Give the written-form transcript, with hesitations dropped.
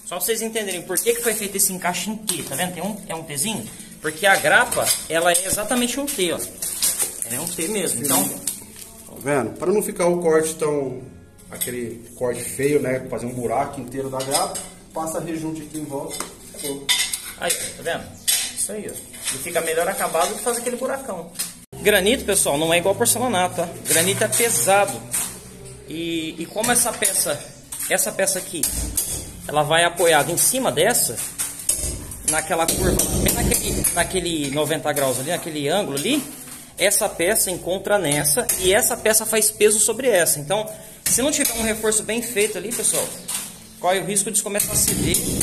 Só pra vocês entenderem por que foi feito esse encaixe em T, tá vendo? É um Tzinho? Porque a grapa, ela é exatamente um T, ó. Ela é um T mesmo, então... Tá vendo? Para não ficar o corte tão... aquele corte feio, né? Fazer um buraco inteiro da grapa, passa rejunte aqui em volta. Acabou. Aí, tá vendo? Isso aí, ó. E fica melhor acabado do que fazer aquele buracão. Granito, pessoal, não é igual porcelanato, tá? Granito é pesado. E como essa peça aqui, ela vai apoiada em cima dessa, naquela curva, bem naquele 90 graus ali, naquele ângulo ali, essa peça encontra nessa e essa peça faz peso sobre essa. Então, se não tiver um reforço bem feito ali, pessoal, corre o risco de começar a ceder